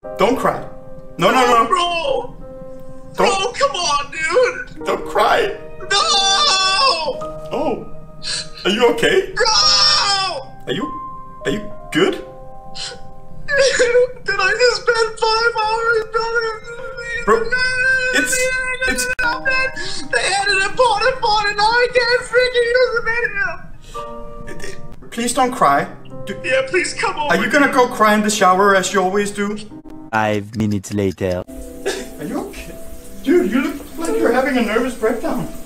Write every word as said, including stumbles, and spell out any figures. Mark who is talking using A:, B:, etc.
A: Don't cry. No, no, no.
B: Bro! Bro,
A: Don't,
B: come on, dude!
A: don't cry.
B: No!
A: Oh. Are you okay?
B: Bro!
A: Are you... Are you good?
B: Did I just spend five hours building...
A: Bro, it's... It's...
B: They added a pot and pot and now I can't freaking use the video!
A: Please don't cry. Do,
B: Yeah, please come over.
A: are you gonna go cry in the shower as you always do?
C: Five minutes later.
A: Are you okay? Dude, you look like you're having a nervous breakdown.